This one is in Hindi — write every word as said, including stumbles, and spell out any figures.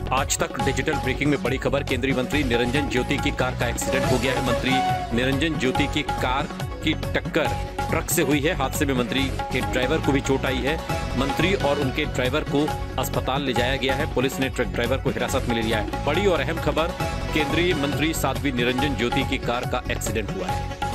आज तक डिजिटल ब्रेकिंग में बड़ी खबर, केंद्रीय मंत्री निरंजन ज्योति की कार का एक्सीडेंट हो गया है। मंत्री निरंजन ज्योति की कार की टक्कर ट्रक से हुई है। हादसे में मंत्री के ड्राइवर को भी चोट आई है। मंत्री और उनके ड्राइवर को अस्पताल ले जाया गया है। पुलिस ने ट्रक ड्राइवर को हिरासत में ले लिया है। बड़ी और अहम खबर, केंद्रीय मंत्री साध्वी निरंजन ज्योति की कार का एक्सीडेंट हुआ है।